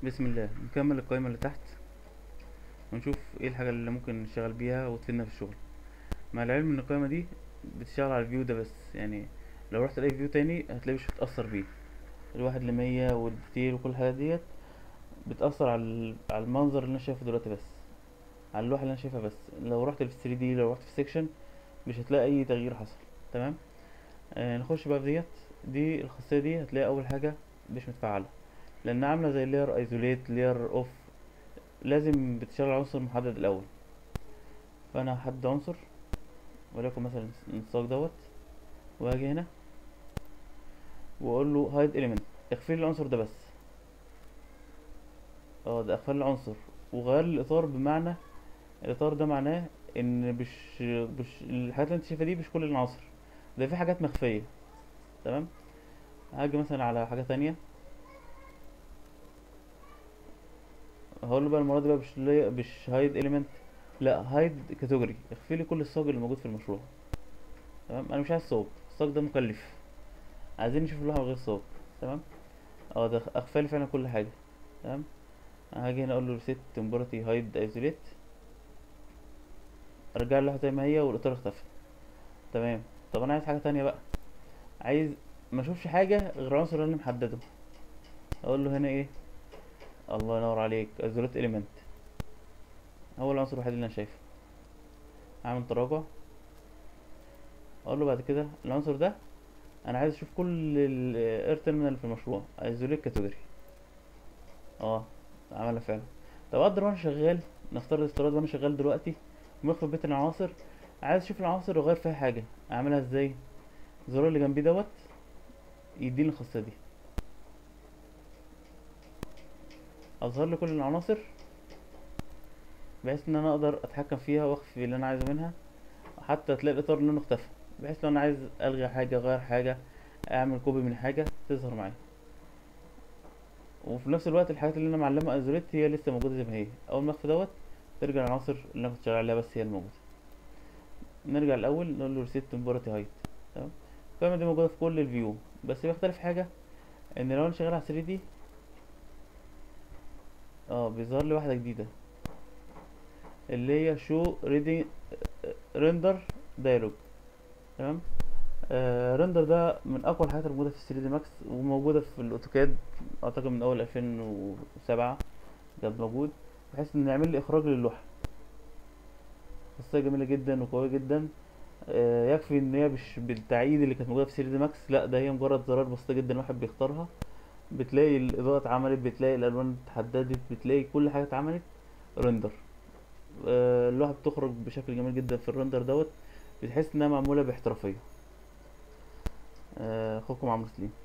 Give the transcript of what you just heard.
بسم الله. نكمل القائمة اللي تحت ونشوف ايه الحاجة اللي ممكن نشتغل بيها وتفيدنا في الشغل، مع العلم ان القائمة دي بتشتغل على الفيو ده بس. يعني لو رحت اي فيو تاني هتلاقيه مش بتأثر بيه. الواحد لمية والديتيل وكل الحاجات ديت بتأثر على على المنظر اللي انا شايفه دلوقتي بس، على اللوحة اللي انا شايفها بس. لو رحت في 3D، لو رحت في سيكشن، مش هتلاقي اي تغيير حصل. تمام. نخش بقى في ديت. دي الخاصية دي هتلاقي اول حاجة مش متفعلة، لانها عاملة زي layer isolate layer off. لازم بتشتغل عنصر محدد الاول. فانا هحدد عنصر وليكن مثلا النساق دوت، واجي هنا واقول له هايد اليمنت، اخفي لي العنصر ده بس. ده اخفى لي العنصر وغير لي الاطار. بمعنى الاطار ده معناه ان مش الحاجات اللي انت شايفها دي مش كل العناصر، ده في حاجات مخفيه. تمام. هاجي مثلا على حاجه تانية، هقول له بقى المره دي بقى مش هايد اليمنت، لا هايد كاتيجوري، اخفي لي كل الصاج اللي موجود في المشروع. تمام. انا مش عايز صاج، الصاج ده مكلف، عايزين نشوف اللوحه من غير صاج. تمام. ده اخفى لي فعلا كل حاجه. تمام. هاجي هنا اقول له ريسيت تمبورتي هايد ايزوليت، ارجع اللوحه زي ما هي والاطار اختفى. تمام. طب انا عايز حاجه تانية بقى، عايز ما اشوفش حاجه غير العنصر اللي انا محدده. اقول له هنا ايه، الله ينور عليك، ايزوليت اليمنت، هو العنصر الوحيد اللي انا شايفه. اعمل تراجع، اقول له بعد كده العنصر ده انا عايز اشوف كل الاير تيرمينال في المشروع، ايزوليت كاتيجوري. اه عملها فعلا. طب اقدر وانا شغال، نفترض افتراض وانا شغال دلوقتي ومخفي بيت العناصر، عايز اشوف العناصر واغير فيها حاجه، اعملها ازاي؟ الزرار اللي جنبيه دوت يديني الخاصيه دي، اظهر لي كل العناصر بحيث ان انا اقدر اتحكم فيها واخفي اللي انا عايزه منها. حتى تلاقي الاطار لونه اختفى، بحيث لو انا عايز الغي حاجه، اغير حاجه، اعمل كوبي من حاجه، تظهر معايا. وفي نفس الوقت الحاجات اللي انا معلمها ايزوليت هي لسه موجوده زي ما هي. اول ما اخفي دوت ترجع العناصر اللي انا كنت شغال عليها بس هي الموجوده. نرجع الاول نقول له ريسيت تمبورتي هايت. تمام. القائمه دي موجوده في كل الفيو، بس بيختلف حاجه، ان لو انا شغال على 3 دي بيظهر لي واحده جديده اللي هي شو ريدي ريندر دايلوج. تمام. ريندر ده من اقوى الحاجات الموجوده في 3 دي ماكس، وموجوده في الاوتوكاد اعتقد من اول 2007 كان موجود، بحيث ان يعمل لي اخراج للوحه. قصه جميله جدا وقويه جدا. يكفي ان هي مش بالتعقيد اللي كانت موجوده في 3 دي ماكس، لا ده هي مجرد زرار بسيطه جدا واحد بيختارها، بتلاقي الاضاءه اتعملت، بتلاقي الالوان اتحددت، بتلاقي كل حاجه اتعملت ريندر. اللوحه بتخرج بشكل جميل جدا في الريندر دوت، بتحس انها معموله باحترافيه. اخوكم عمرو سليم.